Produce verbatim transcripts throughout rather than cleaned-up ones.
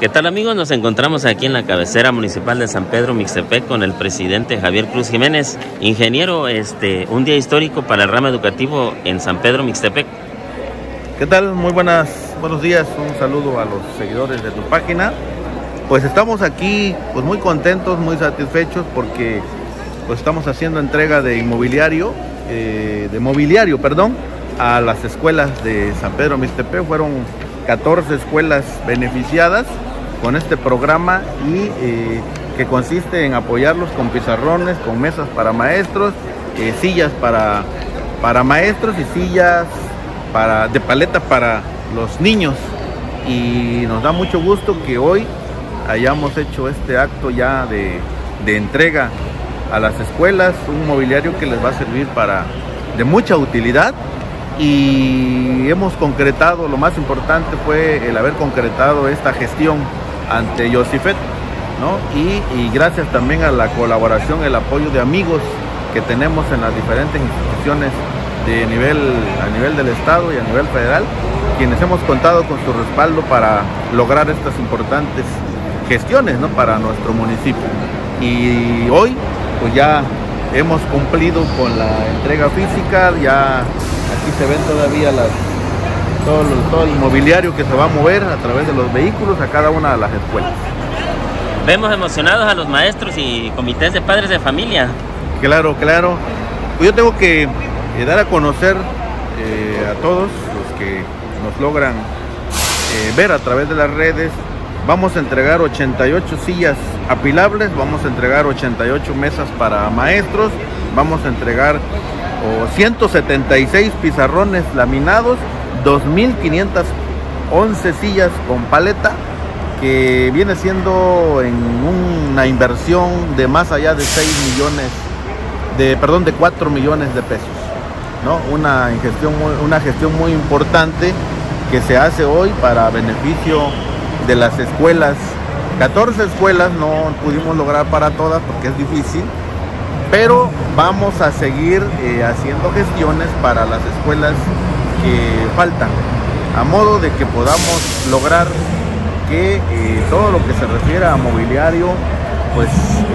¿Qué tal, amigos? Nos encontramos aquí en la cabecera municipal de San Pedro Mixtepec con el presidente Javier Cruz Jiménez. Ingeniero, este, un día histórico para el ramo educativo en San Pedro Mixtepec. ¿Qué tal? Muy buenas, buenos días, un saludo a los seguidores de tu página. Pues estamos aquí pues muy contentos, muy satisfechos porque pues estamos haciendo entrega de inmobiliario, eh, de mobiliario, perdón, a las escuelas de San Pedro Mixtepec. Fueron catorce escuelas beneficiadas con este programa y eh, que consiste en apoyarlos con pizarrones, con mesas para maestros, eh, sillas para, para maestros y sillas para, de paleta para los niños. Y nos da mucho gusto que hoy hayamos hecho este acto ya de, de entrega a las escuelas, un mobiliario que les va a servir para de mucha utilidad. Y hemos concretado, lo más importante fue el haber concretado esta gestión ante Yosifet, ¿no? Y, y gracias también a la colaboración, el apoyo de amigos que tenemos en las diferentes instituciones de nivel, a nivel del estado y a nivel federal, quienes hemos contado con su respaldo para lograr estas importantes gestiones, ¿no?, para nuestro municipio. Y hoy pues ya hemos cumplido con la entrega física, ya aquí se ven todavía las, todo, todo el mobiliario que se va a mover a través de los vehículos a cada una de las escuelas. Vemos emocionados a los maestros y comités de padres de familia. Claro, claro. Pues yo tengo que eh, dar a conocer eh, a todos los que nos logran eh, ver a través de las redes. Vamos a entregar ochenta y ocho sillas apilables, vamos a entregar ochenta y ocho mesas para maestros, vamos a entregar oh, ciento setenta y seis pizarrones laminados, dos mil quinientas once sillas con paleta, que viene siendo en una inversión de más allá de seis millones, de, perdón, de cuatro millones de pesos, ¿no? Una gestión muy, una gestión muy importante que se hace hoy para beneficio de las escuelas. catorce escuelas, no pudimos lograr para todas porque es difícil, pero vamos a seguir eh, haciendo gestiones para las escuelas que faltan, a modo de que podamos lograr que eh, todo lo que se refiere a mobiliario pues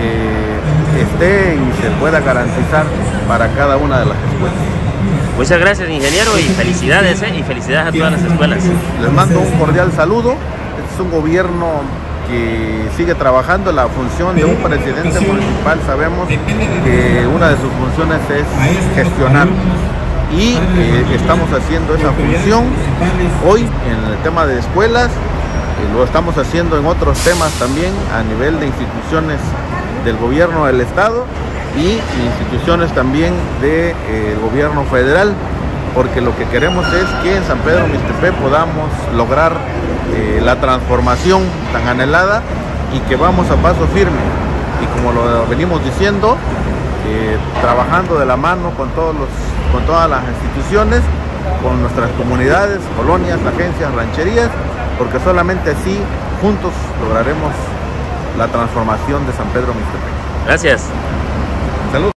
eh, esté y se pueda garantizar para cada una de las escuelas. Muchas gracias, ingeniero, y felicidades, ¿eh? y felicidades a todas las escuelas. Les mando un cordial saludo. Este es un gobierno que sigue trabajando la función de un presidente municipal. Sabemos que una de sus funciones es gestionar y eh, estamos haciendo esa función hoy en el tema de escuelas, eh, lo estamos haciendo en otros temas también a nivel de instituciones del gobierno del estado y instituciones también del de, eh, gobierno federal, porque lo que queremos es que en San Pedro Mixtepec podamos lograr eh, la transformación tan anhelada y que vamos a paso firme y, como lo venimos diciendo, eh, trabajando de la mano con, todos los, con todas las instituciones, con nuestras comunidades, colonias, agencias, rancherías, porque solamente así juntos lograremos la transformación de San Pedro Mixtepec. Gracias. Salud.